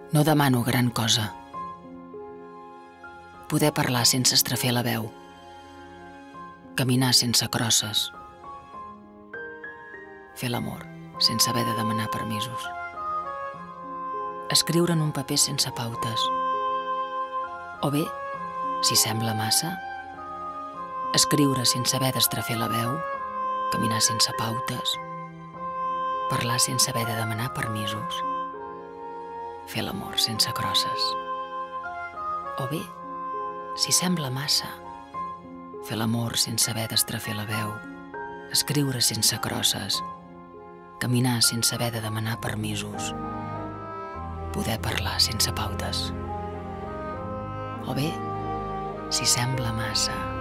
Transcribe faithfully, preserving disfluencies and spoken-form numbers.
No demano gran cosa. Poder parlar sense estrafer la veu. Caminar sense crosses. Fer l'amor sense haver de demanar permisos. Escriure en un paper sense pautes. O bé, si sembla massa, escriure sense haver d'estrafer la veu, caminar sense pautes, parlar sense haver de demanar permisos, fer l'amor sense crosses. O bé, si sembla massa, fer l'amor sense haver d'estrafer la veu, escriure sense crosses, caminar sense haver de demanar permisos, poder parlar sense pautes. O bé, si sembla massa,